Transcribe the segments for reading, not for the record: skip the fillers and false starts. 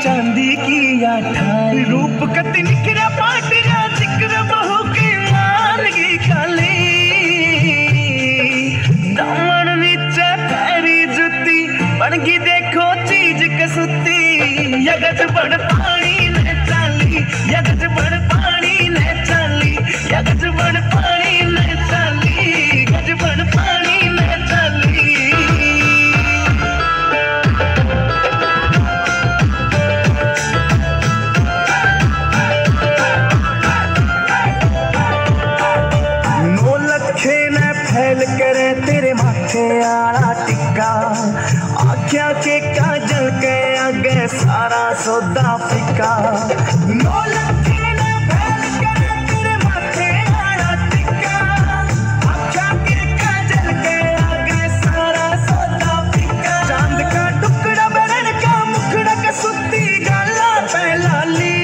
चांदी की या ठाई रूप कति निखरा पाटिया जिक्र बहु की मान की काली दामन नीचे पैरी जुती बनगी देखो चीज कसुती यगज बड़ पानी ने चाली यगज बड़ पानी ने चाली यगज बड़ पानी ने चाली गज बड़ पानी ने चाली फैल करे तेरे माथे आला टिक्का आख्या के काजल के आगे सारा सौदा फिक्का चांद का टुकड़ा बरन का मुखड़ा का सुती गाला पहलाली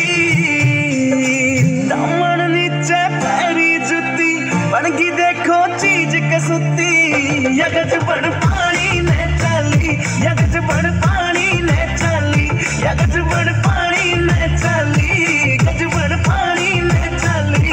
दामन नीचे पैरी जुती बनगी देखो चीज कसुती यगज बड़ पानी ने चाली यगज बड़ पानी ने चाली यगज बड़ पानी ने चाली गज बड़ पानी ने चाली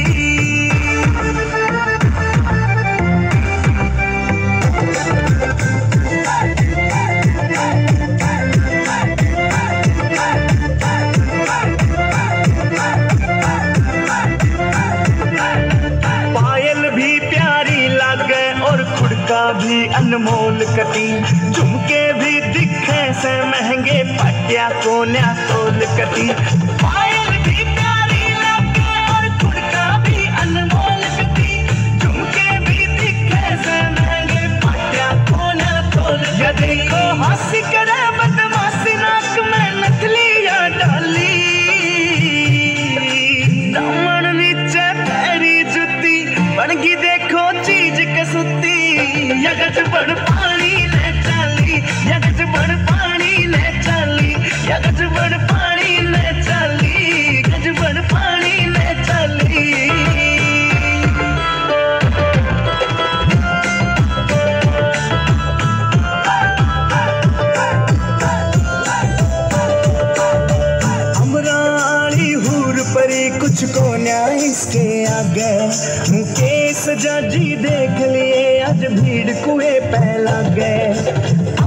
भी अनमोल कती झुमके भी दिखे से महंगे पटिया कोन्या तोल कती पायल भी प्यारी लगे और खुड़का भी अनमोल कती झुमके भी दिखे से महंगे पटिया कोन्या तोल यदि को हंसी करे बदमाशी नाक में नथलिया डाली दामन नीचे पैरी जुती बनगी देखो चीज कसुती यगज बड़ पानी ने चाली यगज बड़ पानी ने चाली यगज बड़ पानी ने चाली गज बड़ पानी ने चाली अमराली हूर परी कुछ को न्याय इसके आगे मुकेश जाजी देख लिए आज भीड़ कुएं पहला गए